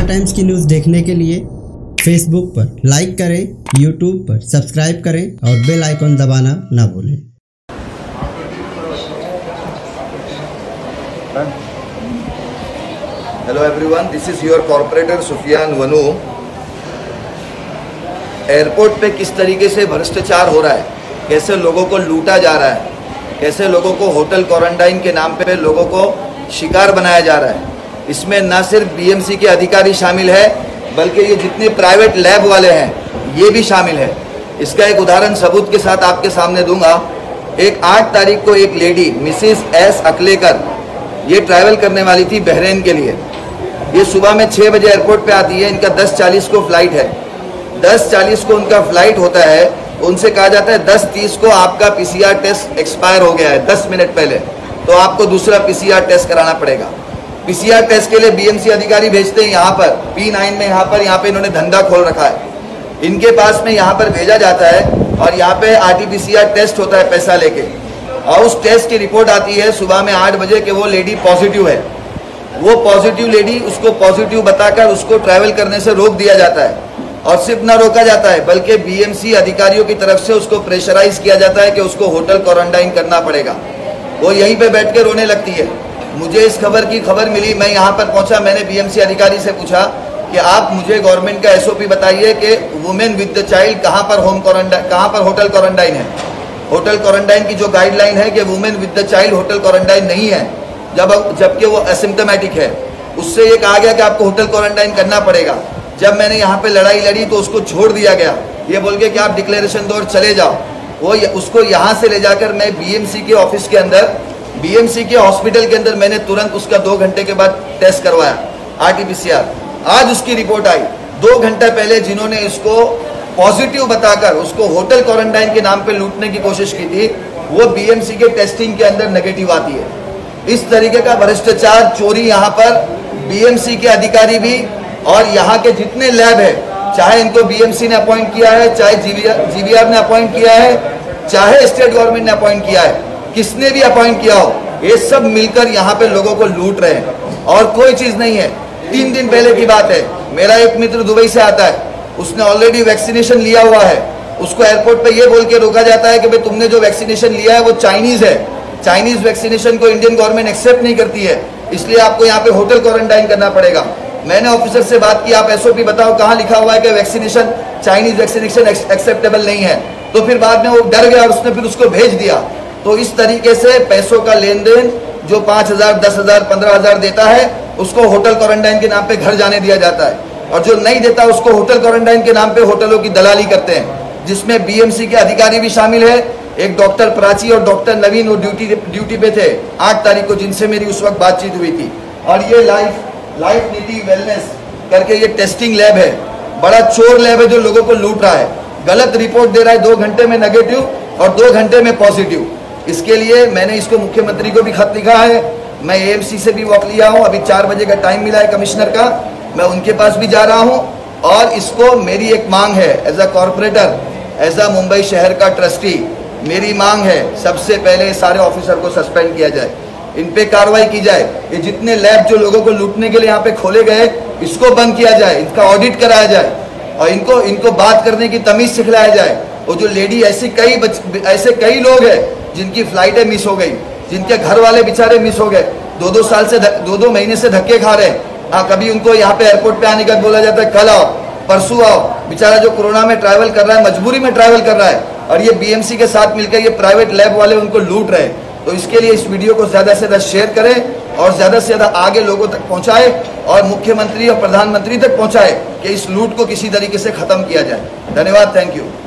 India times की news देखने के लिए फेसबुक पर लाइक करें, यूट्यूब पर सब्सक्राइब करें और बेल आइकन दबाना ना भूलें। Hello everyone, this is your corporator Sufiyan Vanu. Airport पे किस तरीके से भ्रष्टाचार हो रहा है, कैसे लोगों को लूटा जा रहा है, कैसे लोगों को होटल क्वारंटाइन के नाम पे लोगों को शिकार बनाया जा रहा है। इसमें ना सिर्फ बीएमसी के अधिकारी शामिल है, बल्कि ये जितने प्राइवेट लैब वाले हैं ये भी शामिल है। इसका एक उदाहरण सबूत के साथ आपके सामने दूंगा। एक 8 तारीख को एक लेडी मिसेस एस अकलेकर ये ट्रैवल करने वाली थी बहरीन के लिए। ये सुबह में 6 बजे एयरपोर्ट पे आती है। इनका 10:40 को फ्लाइट है। 10:40 को उनका फ्लाइट होता है। उनसे कहा जाता है 10:30 को आपका पीसीआर टेस्ट एक्सपायर हो गया है, 10 मिनट पहले, तो आपको दूसरा पीसीआर टेस्ट कराना पड़ेगा। पीसीआर टेस्ट के लिए बीएमसी अधिकारी भेजते हैं यहाँ पर P9 में। यहाँ पे इन्होंने धंधा खोल रखा है। इनके पास में यहाँ पर भेजा जाता है और यहाँ पे RT-PCR टेस्ट होता है पैसा लेके, और उस टेस्ट की रिपोर्ट आती है सुबह में 8 बजे कि वो लेडी पॉजिटिव है। वो पॉजिटिव लेडी, उसको पॉजिटिव बताकर उसको ट्रैवल करने से रोक दिया जाता है। और सिर्फ न रोका जाता है बल्कि बीएमसी अधिकारियों की तरफ से उसको प्रेशराइज किया जाता है कि उसको होटल क्वारंटाइन करना पड़ेगा। वो यहीं पे बैठ के रोने लगती है। मुझे इस खबर की खबर मिली, मैं यहाँ पर पहुँचा। मैंने बीएमसी अधिकारी से पूछा कि आप मुझे गवर्नमेंट का SOP बताइए कि वुमेन विद द चाइल्ड कहाँ पर होटल क्वारंटाइन है। होटल क्वारंटाइन की जो गाइडलाइन है कि women with the child hotel quarantine नहीं है, जबकि वो एसिम्प्टोमेटिक है। उससे ये कहा गया कि आपको होटल क्वारंटाइन करना पड़ेगा। जब मैंने यहाँ पे लड़ाई लड़ी तो उसको छोड़ दिया गया, ये बोल के कि आप डिक्लेरेशन दो और चले जाओ। उसको यहाँ से ले जाकर मैं बीएमसी के ऑफिस के अंदर, बीएमसी के हॉस्पिटल के अंदर मैंने तुरंत उसका 2 घंटे के बाद टेस्ट करवाया, RT-PCR। आज उसकी रिपोर्ट आई। 2 घंटे पहले जिन्होंने इसको पॉजिटिव बताकर उसको होटल क्वारंटाइन के नाम पे लूटने की कोशिश की थी, वो बीएमसी के टेस्टिंग के अंदर नेगेटिव आती है। इस तरीके का भ्रष्टाचार, चोरी यहाँ पर बीएमसी के अधिकारी भी और यहाँ के जितने लैब है, चाहे इनको बीएमसी ने अपॉइंट किया है, चाहे जीवीआर ने अपॉइंट किया है, चाहे स्टेट गवर्नमेंट ने अपॉइंट किया है, किसने भी अपॉइंट किया हो, ये सब मिलकर यहाँ पे लोगों को लूट रहे हैं और कोई चीज नहीं है। 3 दिन पहले की बात है, मेरा एक मित्र दुबई से आता है, उसने ऑलरेडी वैक्सीनेशन लिया हुआ है। उसको एयरपोर्ट पे ये बोल के रोका जाता है कि भाई तुमने जो वैक्सीनेशन लिया है वो चाइनीज है। चाइनीज वैक्सीनेशन को इंडियन गवर्नमेंट एक्सेप्ट नहीं करती है, इसलिए आपको यहाँ पे होटल क्वारंटाइन करना पड़ेगा। मैंने ऑफिसर से बात की, आप SOP बताओ कहाँ लिखा हुआ है कि वैक्सीनेशन, चाइनीज वैक्सीनेशन एक्सेप्टेबल नहीं है। तो फिर बाद में वो डर गया और उसने फिर उसको भेज दिया। तो इस तरीके से पैसों का लेन देन, जो 5,000, 10,000, 15,000 देता है उसको होटल क्वारंटाइन के नाम पे घर जाने दिया जाता है, और जो नहीं देता उसको होटल क्वारंटाइन के नाम पे होटलों की दलाली करते हैं, जिसमें बीएमसी के अधिकारी भी शामिल है। एक डॉक्टर प्राची और डॉक्टर नवीन वो ड्यूटी पे थे 8 तारीख को, जिनसे मेरी उस वक्त बातचीत हुई थी। और ये लाइफ नीति वेलनेस करके ये टेस्टिंग लैब है, बड़ा चोर लैब है जो लोगों को लूट रहा है। गलत रिपोर्ट दे रहा है, 2 घंटे में नेगेटिव और 2 घंटे में पॉजिटिव। इसके लिए मैंने इसको मुख्यमंत्री को भी खत लिखा है। मैं AMC से भी वक्त लिया हूँ। अभी 4 बजे का टाइम मिला है कमिश्नर का, मैं उनके पास भी जा रहा हूँ। और इसको मेरी एक मांग है, as a corporator, as a Mumbai शहर का ट्रस्टी, मेरी मांग है सबसे पहले सारे ऑफिसर को सस्पेंड किया जाए, इन पे कार्रवाई की जाए। ये जितने लैब जो लोगों को लूटने के लिए यहाँ पे खोले गए, इसको बंद किया जाए, इनका ऑडिट कराया जाए और इनको बात करने की तमीज सिखलाया जाए। वो जो लेडी, ऐसे कई लोग हैं जिनकी फ्लाइटें मिस हो गई, जिनके घर वाले बेचारे मिस हो गए, 2-2 साल से 2-2 महीने से धक्के खा रहे हैं। हाँ, कभी उनको यहाँ पे एयरपोर्ट पे आने का बोला जाता है कल आओ, परसों आओ। बेचारा जो कोरोना में ट्रैवल कर रहा है, मजबूरी में ट्रैवल कर रहा है, और ये बीएमसी के साथ मिलकर ये प्राइवेट लैब वाले उनको लूट रहे हैं। तो इसके लिए इस वीडियो को ज़्यादा से ज़्यादा शेयर करें और ज़्यादा से ज़्यादा आगे लोगों तक पहुँचाए और मुख्यमंत्री और प्रधानमंत्री तक पहुँचाए कि इस लूट को किसी तरीके से ख़त्म किया जाए। धन्यवाद, थैंक यू।